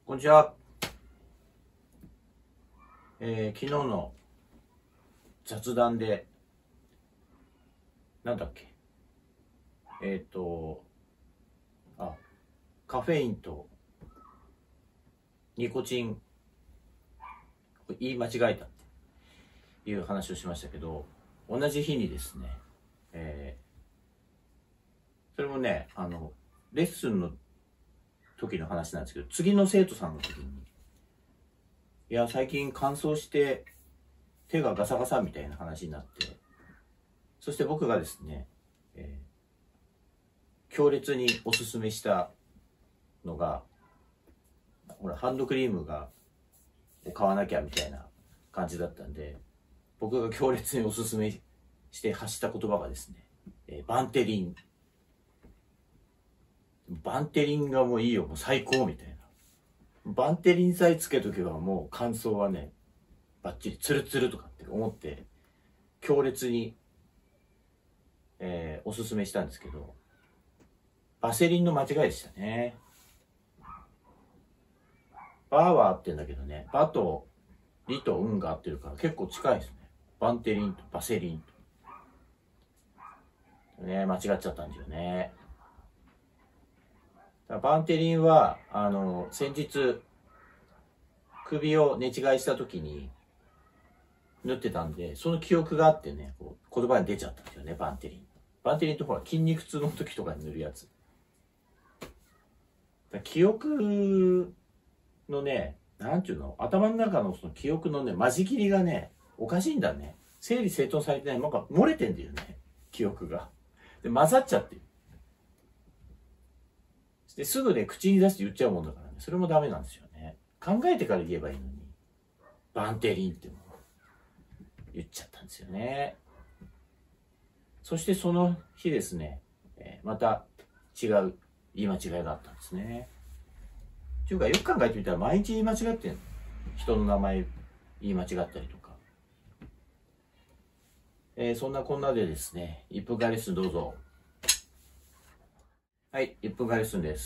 こんにちは。昨日の雑談で、なんだっけ。カフェインとニコチン、言い間違えたっていう話をしましたけど、同じ日にですね、それもね、レッスンの時の話なんですけど、次の生徒さんの時に、いや、最近乾燥して手がガサガサみたいな話になって、そして僕がですね、強烈におすすめしたのが、ほら、ハンドクリームを買わなきゃみたいな感じだったんで、僕が強烈におすすめして発した言葉がですね、バンテリン。バンテリンがもういいよ、もう最高みたいな。バンテリンさえつけとけばもう乾燥はね、バッチリツルツルとかって思って、強烈に、おすすめしたんですけど、バセリンの間違いでしたね。バーは合ってんだけどね、バとリとンが合ってるから結構近いですね。バンテリンとバセリンと。ね、間違っちゃったんですよね。バンテリンは、先日、首を寝違いした時に縫ってたんで、その記憶があってね、こう言葉に出ちゃったんですよね、バンテリン。バンテリンってほら、筋肉痛の時とかに塗るやつ。記憶のね、なんていうの、頭の中のその記憶のね、間仕切りがね、おかしいんだね。整理整頓されてない、なんか漏れてんだよね、記憶が。で、混ざっちゃってる。ですぐね、口に出して言っちゃうもんだからね、それもダメなんですよね。考えてから言えばいいのに、バンテリンっても言っちゃったんですよね。そしてその日ですね、また違う言い間違いがあったんですね。というか、よく考えてみたら毎日言い間違ってんの。人の名前言い間違ったりとか。そんなこんなでですね、1分間レッスンどうぞ。はい、1分間レッスンです。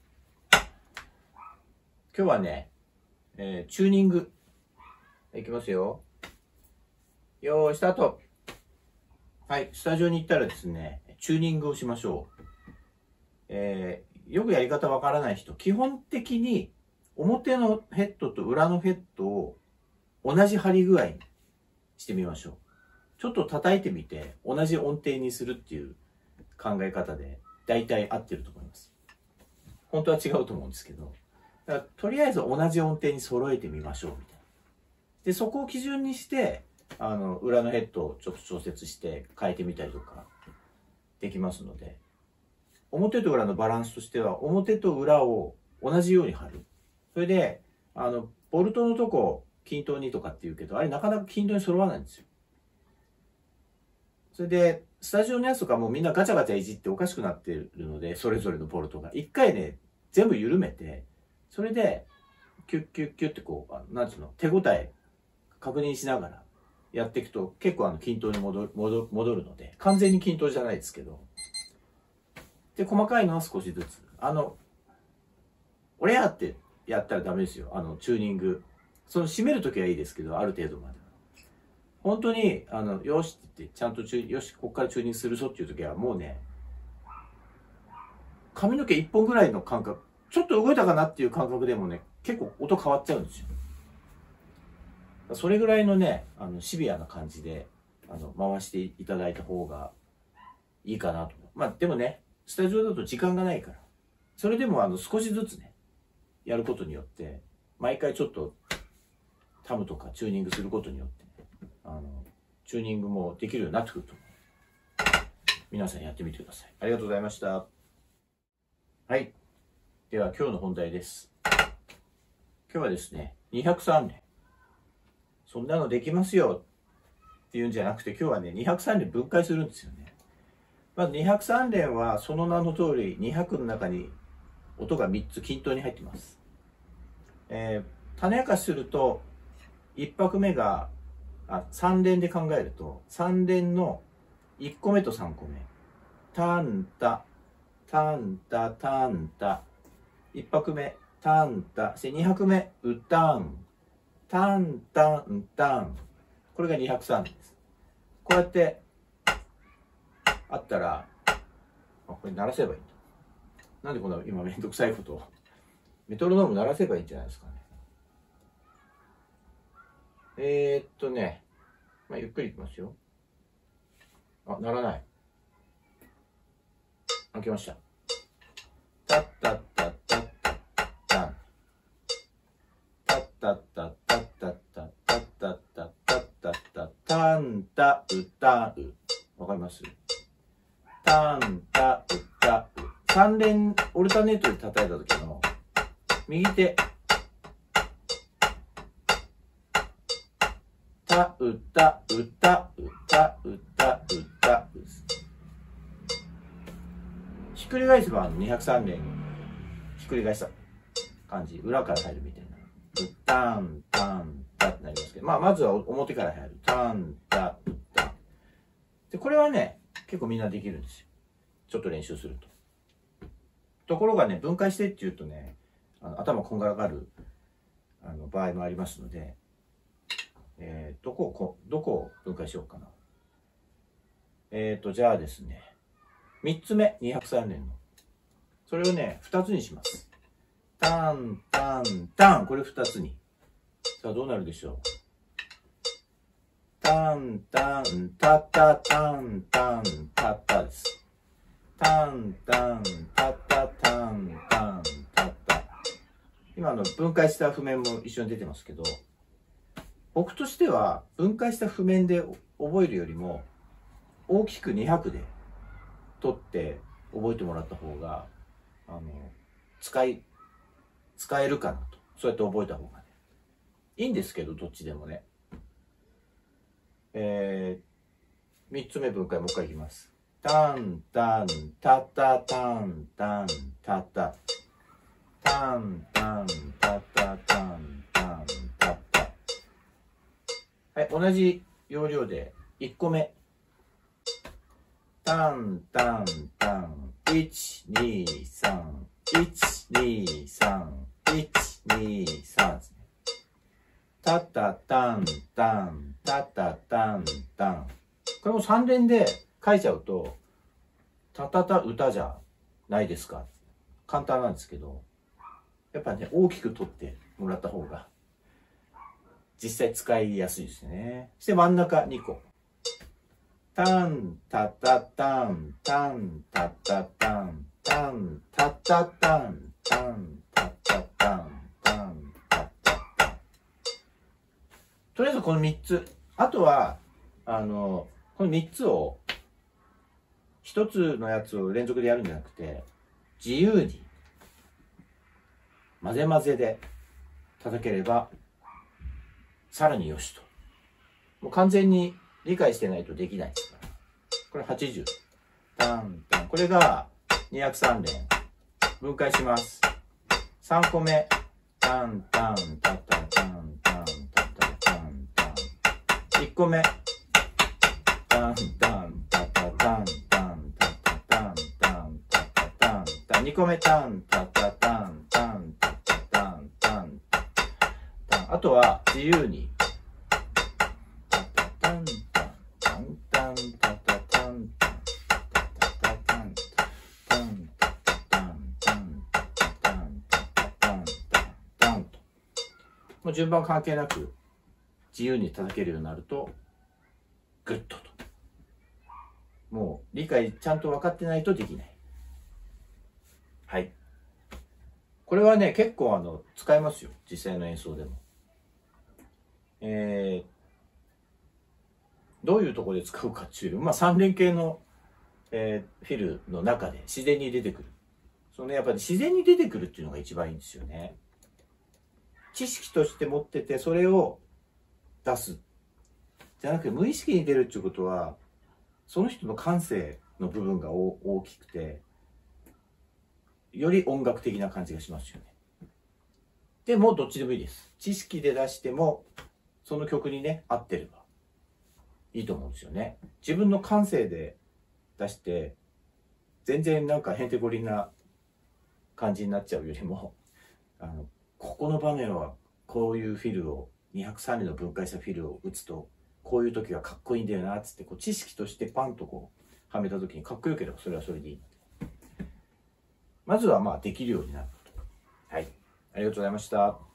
今日はね、チューニング。いきますよ。よーい、スタート。はい、スタジオに行ったらですね、チューニングをしましょう。よくやり方わからない人、基本的に表のヘッドと裏のヘッドを同じ張り具合にしてみましょう。ちょっと叩いてみて、同じ音程にするっていう考え方で、大体合ってると思います。本当は違うと思うんですけど、だからとりあえず同じ音程に揃えてみましょうみたいな。で、そこを基準にして、裏のヘッドをちょっと調節して変えてみたりとかできますので、表と裏のバランスとしては、表と裏を同じように貼る。それで、ボルトのとこ、均等にとかって言うけど、あれなかなか均等に揃わないんですよ。それで、スタジオのやつとかもみんなガチャガチャいじっておかしくなってるので、それぞれのボルトが。一回ね、全部緩めて、それで、キュッキュッキュッってこう、なんつうの、手応え確認しながらやっていくと、結構均等に戻るので、完全に均等じゃないですけど、で、細かいのは少しずつ。俺やってやったらダメですよ。チューニング。締めるときはいいですけど、ある程度までは。本当に、よしって言って、ちゃんとよし、ここからチューニングするぞっていうときは、もうね、髪の毛一本ぐらいの感覚、ちょっと動いたかなっていう感覚でもね、結構音変わっちゃうんですよ。それぐらいのね、シビアな感じで、回していただいた方がいいかなと。まあ、でもね、スタジオだと時間がないから、それでも少しずつね、やることによって、毎回ちょっとタムとかチューニングすることによって、チューニングもできるようになってくると思う。皆さんやってみてください。ありがとうございました。はい。では今日の本題です。今日はですね、203連。そんなのできますよっていうんじゃなくて、今日はね、203連分解するんですよね。まず203連はその名の通り200の中に音が3つ均等に入っています。種明かしすると1拍目が3連で考えると3連の1個目と3個目タンタタンタタンタ1拍目タンタ。そして2拍目、ウタン。タンタンタン。これが203です。こうやってあったら、これ鳴らせばいいんだ。なんでこんな今めんどくさいことを。メトロノーム鳴らせばいいんじゃないですかね。まあ、ゆっくりいきますよ。あ、鳴らない。開けました。タッタッタッタッタッタン。タッタッタッタッタッタッタッタッタッタッタッタッタンタウタウ。わかります？タンタウタウ。3連オルタネートで叩いた時の右手タウタウタウタウタウタウです。ひっくり返せば203連ひっくり返した感じ、裏から入るみたいな。タンタンタってなりますけど、まあまずは表から入る。タンタウタ。でこれはね結構みんなできるんですよ。ちょっと練習すると。ところがね、分解してっていうとね、頭こんがらがる場合もありますので、どこを分解しようかな。じゃあですね、3つ目、203連の。それをね、2つにします。タン、タン、タン。これ2つに。さあ、どうなるでしょう。タン、タン、タタ、タン、タン、タタです。タン、タン、タタ、タン、タン、タタ。今分解した譜面も一緒に出てますけど、僕としては分解した譜面で覚えるよりも大きく2拍で取って覚えてもらった方が使えるかなと。そうやって覚えた方がねいいんですけど、どっちでもね。3つ目分解もう一回いきます。タンタンタタタンタンタタタンタンタタタンタンタタ。はい、同じ要領で1個目。タンタンタン123 123 123ですね。タタタンタンタタタンタン。これも3連で書いちゃうとタタタ歌じゃないですか。簡単なんですけど、やっぱね大きく取ってもらった方が実際使いやすいですね。そして真ん中2個。タンタタタンタンタタタンタンタタタンタンタタタンタンタタタン。とりあえずこの3つ。あとはこの3つを1つのやつを連続でやるんじゃなくて、自由に混ぜ混ぜで叩ければさらによしと。もう完全に理解してないとできないですから。これ80。タンタン。これが203連。分解します。3個目。タンタンタタタンタンタタタンタン。1個目。タンタンタタタンタンタタタンタンタタタンタン。2個目。タンタタタンタンタタタンタンタン。あとは自由に。もう順番関係なく自由に叩けるようになるとグッとと。もう理解ちゃんと分かってないとできない。はい。これはね結構使えますよ、実際の演奏でも。どういうところで使うかっていうより、まあ3連形の、フィルの中で自然に出てくる。やっぱり自然に出てくるっていうのが一番いいんですよね。知識として持っててそれを出すじゃなくて、無意識に出るっていうことはその人の感性の部分が大きくて、より音楽的な感じがしますよね。でもどっちでもいいです。知識で出してもその曲にね合ってればいいと思うんですよね。自分の感性で出して全然なんかへんてこりんな感じになっちゃうよりも、 ここの場面はこういうフィルを、203厘の分解したフィルを打つと、こういう時はかっこいいんだよな、つって、こう知識としてパンとこう、はめた時にかっこよければそれはそれでいい。まずはまあできるようになること。はい。ありがとうございました。